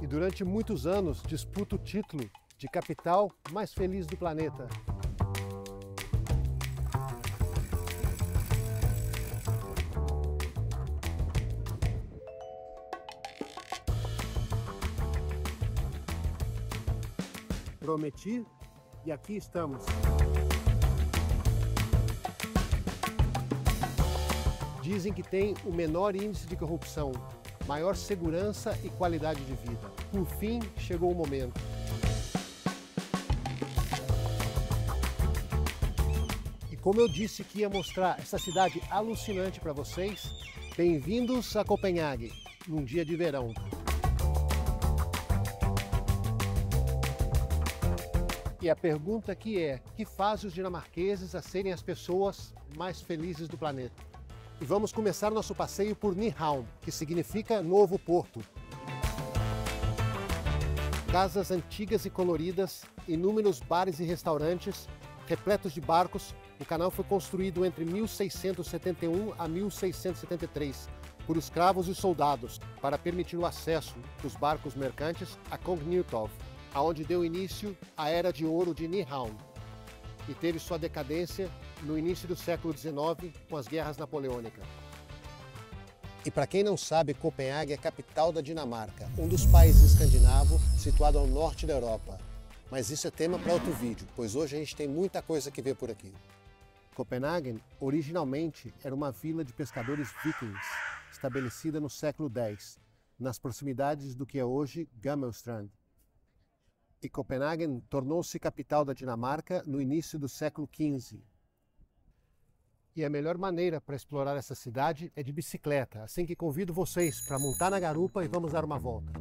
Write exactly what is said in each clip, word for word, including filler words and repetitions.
durante muitos anos disputa o título de capital mais feliz do planeta. Prometi e aqui estamos. Dizem que tem o menor índice de corrupção, maior segurança e qualidade de vida. Por fim, chegou o momento. E como eu disse que ia mostrar essa cidade alucinante para vocês, bem-vindos a Copenhague, num dia de verão. E a pergunta aqui é, que faz os dinamarqueses a serem as pessoas mais felizes do planeta? E vamos começar nosso passeio por Nyhavn, que significa Novo Porto. Casas antigas e coloridas, inúmeros bares e restaurantes, repletos de barcos. O canal foi construído entre mil seiscentos e setenta e um a mil seiscentos e setenta e três por escravos e soldados, para permitir o acesso dos barcos mercantes a Kongnitov, aonde deu início à Era de Ouro de Nyhavn, e teve sua decadência no início do século dezenove com as guerras napoleônicas. E para quem não sabe, Copenhague é a capital da Dinamarca, um dos países escandinavos situado ao norte da Europa. Mas isso é tema para outro vídeo, pois hoje a gente tem muita coisa que ver por aqui. Copenhague originalmente era uma vila de pescadores vikings, estabelecida no século dez, nas proximidades do que é hoje Gammelstrand. E Copenhague tornou-se capital da Dinamarca no início do século quinze. E a melhor maneira para explorar essa cidade é de bicicleta, assim que convido vocês para montar na garupa e vamos dar uma volta.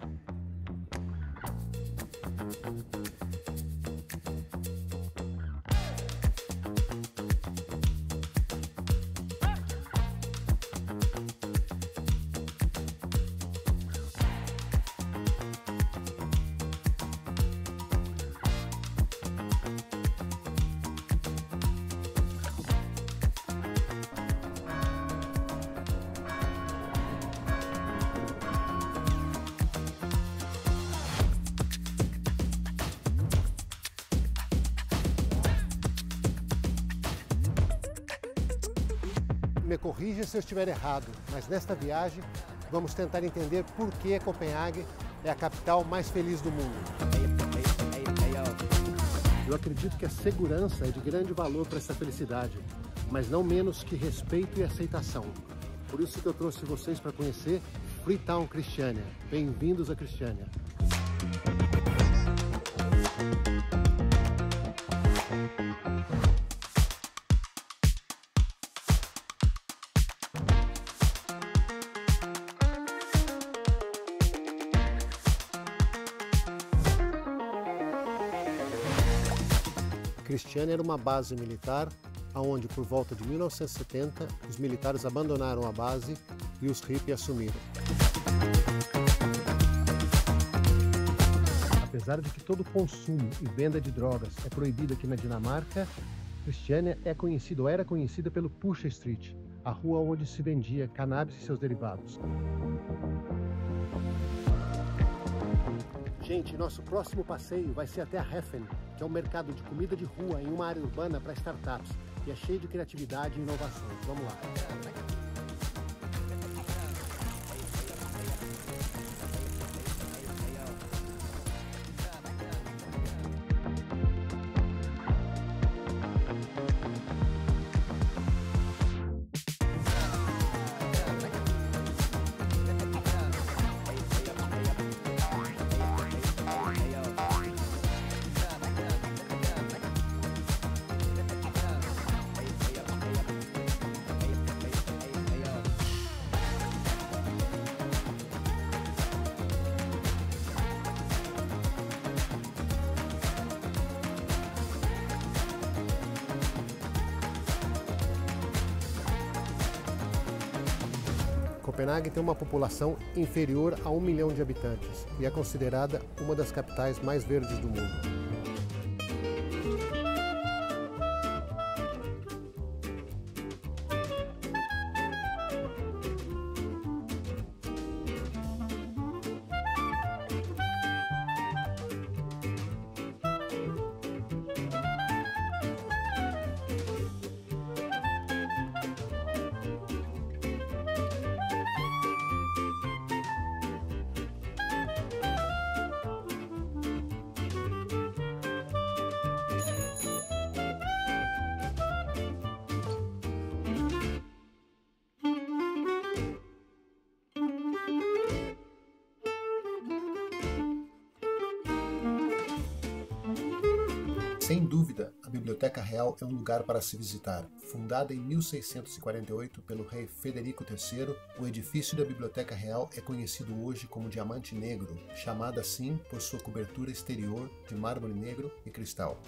Me corrija se eu estiver errado, mas nesta viagem vamos tentar entender por que Copenhague é a capital mais feliz do mundo. Eu acredito que a segurança é de grande valor para essa felicidade, mas não menos que respeito e aceitação. Por isso que eu trouxe vocês para conhecer Freetown Christiania. Bem-vindos a Christiania. Christiania era uma base militar, onde por volta de mil novecentos e setenta os militares abandonaram a base e os hippies assumiram. Apesar de que todo consumo e venda de drogas é proibido aqui na Dinamarca, Christiania é conhecida ou era conhecida pelo Pusher Street, a rua onde se vendia cannabis e seus derivados. Gente, nosso próximo passeio vai ser até a Heffen, que é um mercado de comida de rua em uma área urbana para startups, e é cheio de criatividade e inovações. Vamos lá! Copenhague tem uma população inferior a um milhão de habitantes e é considerada uma das capitais mais verdes do mundo. Sem dúvida, a Biblioteca Real é um lugar para se visitar. Fundada em mil seiscentos e quarenta e oito pelo rei Frederico terceiro, o edifício da Biblioteca Real é conhecido hoje como Diamante Negro, chamada assim por sua cobertura exterior de mármore negro e cristal.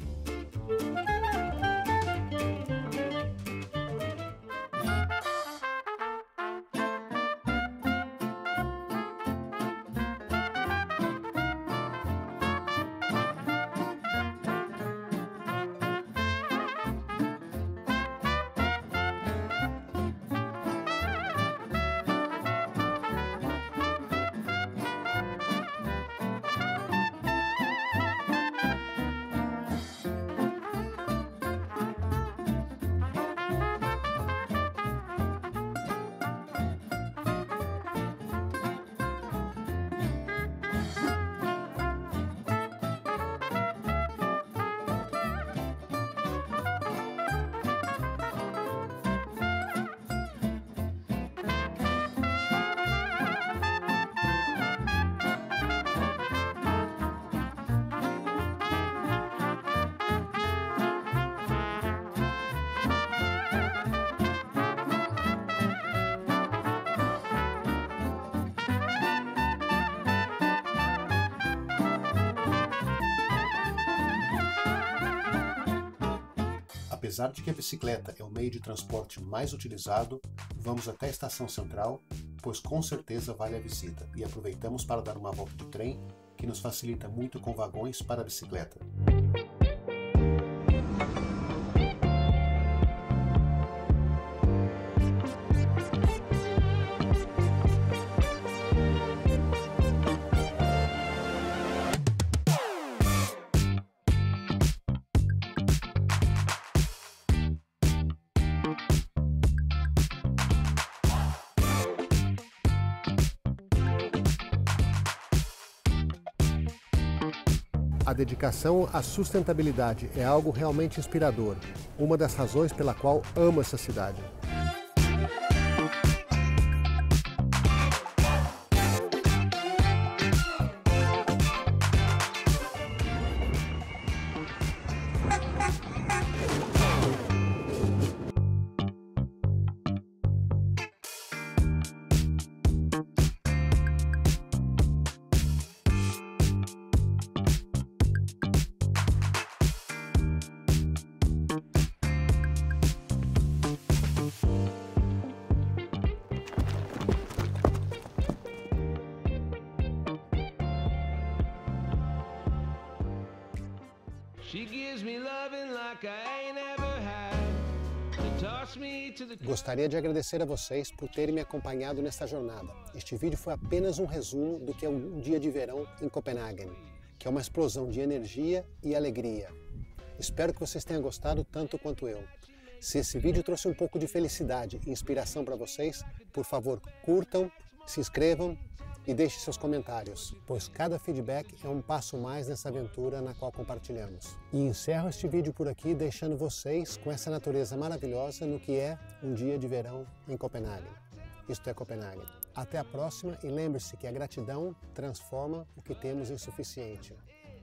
Apesar de que a bicicleta é o meio de transporte mais utilizado, vamos até a Estação Central, pois com certeza vale a visita, e aproveitamos para dar uma volta de trem, que nos facilita muito com vagões para a bicicleta. A dedicação à sustentabilidade é algo realmente inspirador, uma das razões pela qual amo essa cidade. Gostaria de agradecer a vocês por terem me acompanhado nesta jornada. Este vídeo foi apenas um resumo do que é um dia de verão em Copenhague, que é uma explosão de energia e alegria. Espero que vocês tenham gostado tanto quanto eu. Se esse vídeo trouxe um pouco de felicidade e inspiração para vocês, por favor, curtam, se inscrevam e deixem seus comentários, pois cada feedback é um passo mais nessa aventura na qual compartilhamos. E encerro este vídeo por aqui, deixando vocês com essa natureza maravilhosa no que é um dia de verão em Copenhague. Isto é Copenhague. Até a próxima e lembre-se que a gratidão transforma o que temos em suficiente.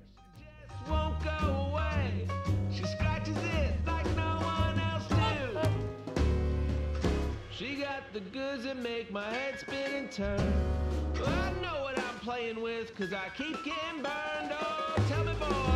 The goods that make my head spin and turn. Well, I know what I'm playing with, cause I keep getting burned. Oh, tell me, boy.